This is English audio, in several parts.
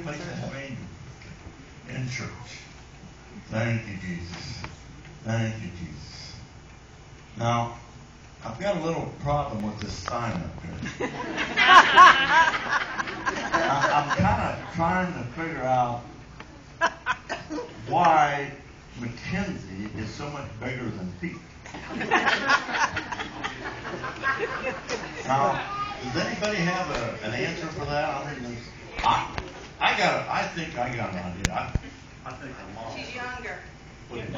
place that made in church. Thank you, Jesus. Thank you, Jesus. Now, I've got a little problem with this sign up here. I'm kind of trying to figure out why McKenzie is so much bigger than Pete. Now, does anybody have an answer for that? I mean, I think I got an idea. I think I'm off. She's younger. Is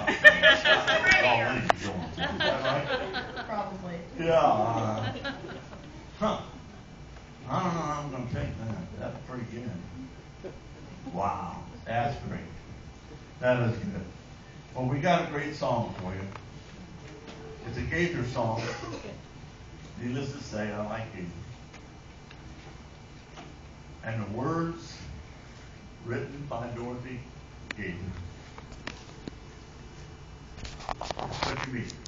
that right? Probably. Yeah. Huh. I don't know how I'm going to take that. That's pretty good. Wow. That's great. That is good. Well, we got a great song for you. It's a Gaither song. Needless to say, I like Gaither. And the words written by Dorothy Gaither. What you read?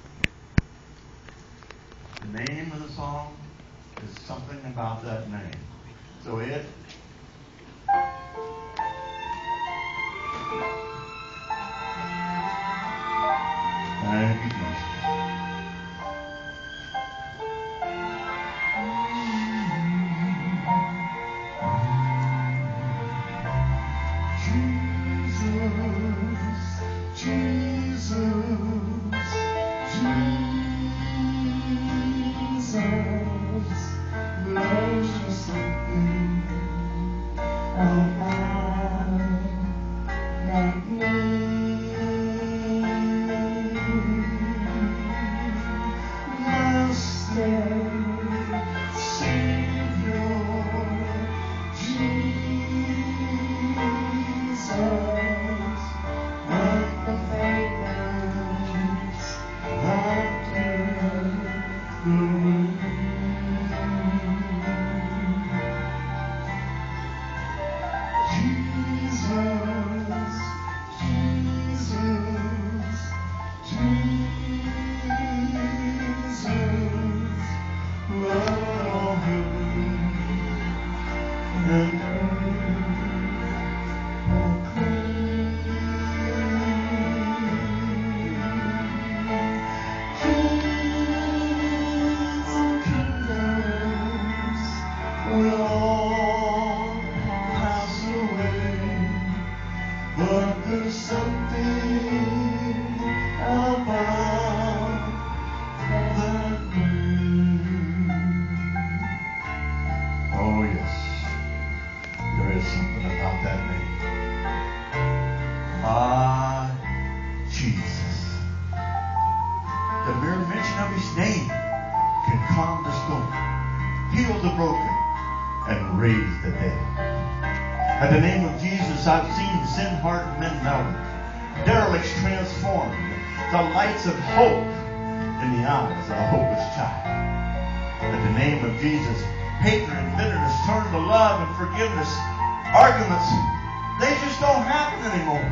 The name of the song is something about that name. So it. Thank you, Jesus. At the name of Jesus, I've seen sin-hardened men melted, derelicts transformed, the lights of hope in the eyes of a hopeless child. At the name of Jesus, hatred and bitterness turn to love and forgiveness. Arguments, they just don't happen anymore.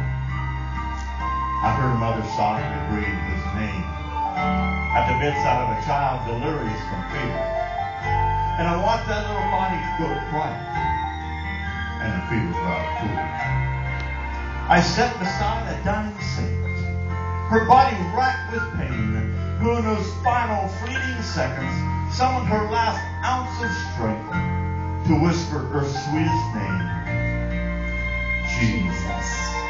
I heard a mother sobbing and breathe his name at the bedside of a child delirious from fear. And I want that little body to go quiet. And the fever brought cool. I sat beside a dying saint, her body racked with pain, who in those final fleeting seconds summoned her last ounce of strength to whisper her sweetest name. Jesus.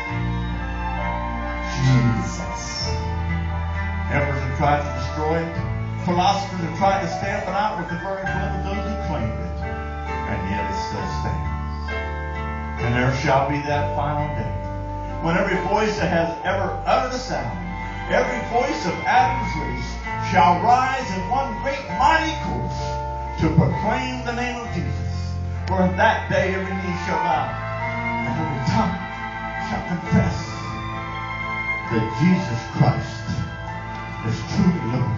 Jesus. Emperors have tried to destroy it. Philosophers have tried to stamp it out with the very blood of those who claimed it. And yet it still stands. And there shall be that final day when every voice that has ever uttered a sound, every voice of Adam's race shall rise in one great mighty chorus to proclaim the name of Jesus. For in that day every knee shall bow and every tongue shall confess that Jesus Christ is truly Lord.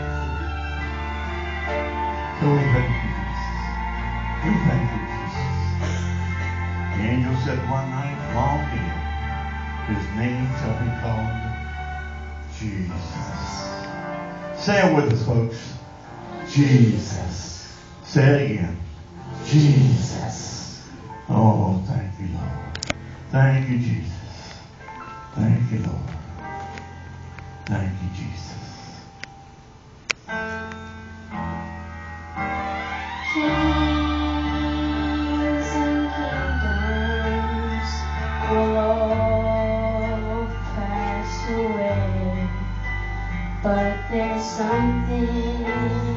So we thank you, Jesus. We thank you, Jesus. The angel said one night, long live, his name shall be called Jesus. Say it with us, folks. Jesus. Say it again. Jesus. Oh, thank you, Lord. Thank you, Jesus. Thank you, Lord. Thank you, Jesus. Kings and kingdoms will all pass away, but there's something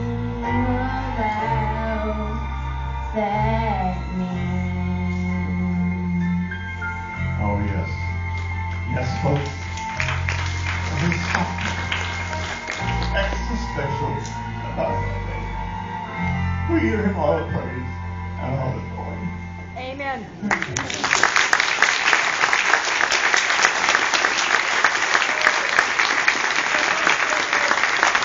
about that name. Oh, yes. Yes, folks. There's something extra special about that name. We give him all the praise and all the glory. Amen.